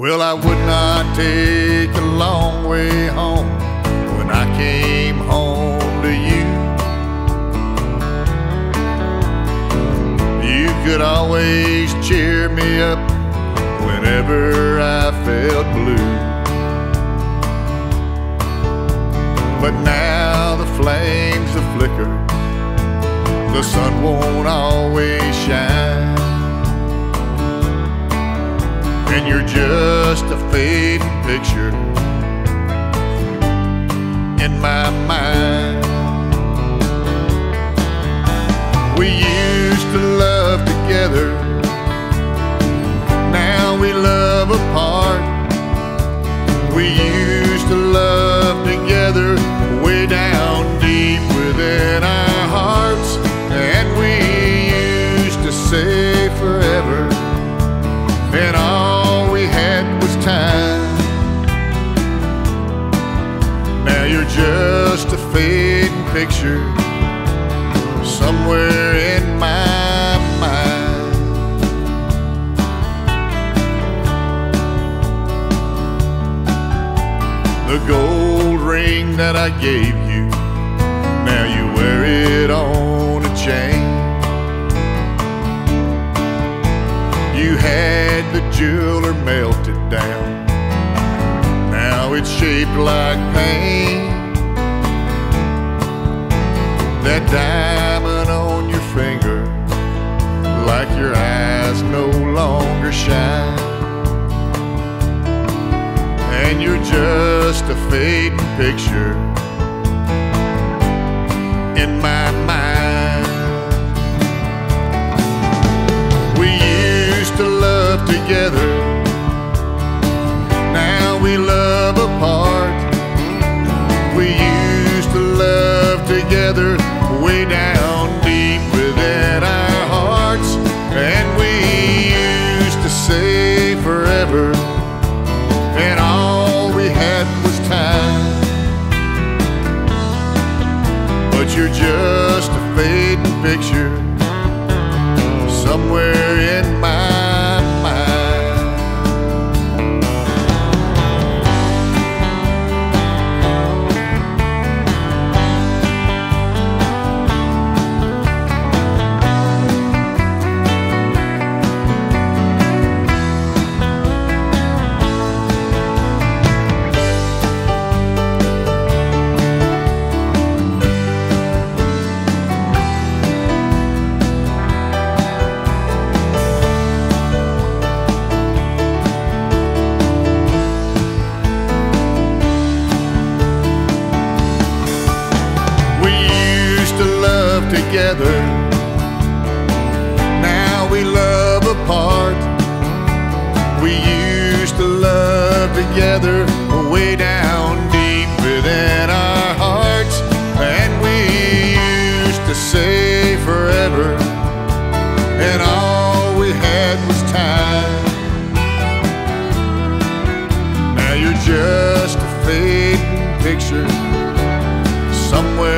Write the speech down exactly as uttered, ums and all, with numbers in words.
Well, I would not take the long way home when I came home to you. You could always cheer me up whenever I felt blue. But now the flames have flickered, the sun won't always shine, and you're just a fading picture in my mind. We used to love together, now we love apart. We used to love together way down deep within our hearts, and we used to say forever, and all we had was time. Now you're just a fading picture somewhere in my mind. The gold ring that I gave you, now you wear it on a chain. You had the jeweler melt it down, now it's shaped like pain. That diamond on your finger, like your eyes no longer shine, and you're just a fading picture in my mind. We used to love together, now we love apart. We used to love together way down deep within our hearts, and we used to say forever, and all we had was time. But you're just a fading picture somewhere in my mind. Together, now we love apart. We used to love together way down deep within our hearts, and we used to say forever, and all we had was time. Now you're just a fading picture somewhere